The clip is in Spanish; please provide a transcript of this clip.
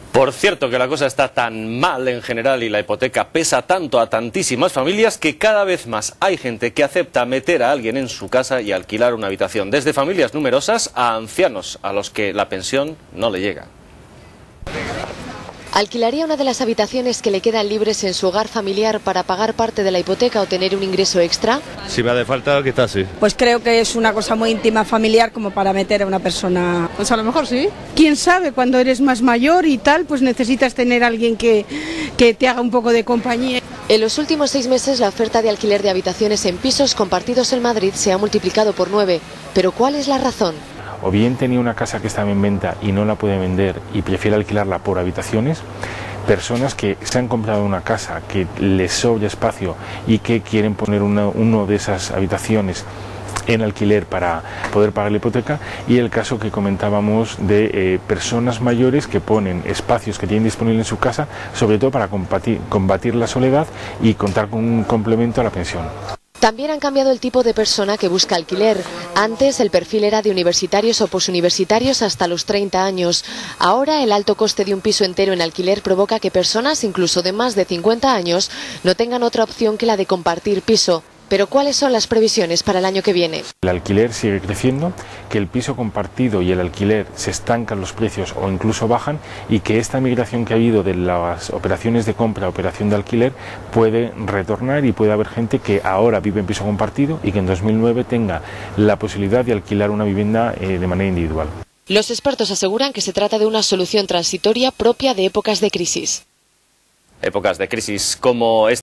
Por cierto que la cosa está tan mal en general y la hipoteca pesa tanto a tantísimas familias que cada vez más hay gente que acepta meter a alguien en su casa y alquilar una habitación, desde familias numerosas a ancianos a los que la pensión no le llega. ¿Alquilaría una de las habitaciones que le quedan libres en su hogar familiar para pagar parte de la hipoteca o tener un ingreso extra? Si me hace falta, quizás sí. Pues creo que es una cosa muy íntima, familiar, como para meter a una persona. Pues a lo mejor sí. Quién sabe, cuando eres más mayor y tal, pues necesitas tener a alguien que te haga un poco de compañía. En los últimos 6 meses la oferta de alquiler de habitaciones en pisos compartidos en Madrid se ha multiplicado por 9. ¿Pero cuál es la razón? O bien tenía una casa que estaba en venta y no la puede vender y prefiere alquilarla por habitaciones, personas que se han comprado una casa que les sobra espacio y que quieren poner uno de esas habitaciones en alquiler para poder pagar la hipoteca, y el caso que comentábamos de personas mayores que ponen espacios que tienen disponible en su casa, sobre todo para combatir la soledad y contar con un complemento a la pensión. También han cambiado el tipo de persona que busca alquiler. Antes el perfil era de universitarios o posuniversitarios hasta los 30 años. Ahora el alto coste de un piso entero en alquiler provoca que personas, incluso de más de 50 años, no tengan otra opción que la de compartir piso. Pero ¿cuáles son las previsiones para el año que viene? El alquiler sigue creciendo, que el piso compartido y el alquiler se estancan los precios o incluso bajan, y que esta migración que ha habido de las operaciones de compra a operación de alquiler puede retornar, y puede haber gente que ahora vive en piso compartido y que en 2009 tenga la posibilidad de alquilar una vivienda de manera individual. Los expertos aseguran que se trata de una solución transitoria propia de épocas de crisis. Épocas de crisis como esta.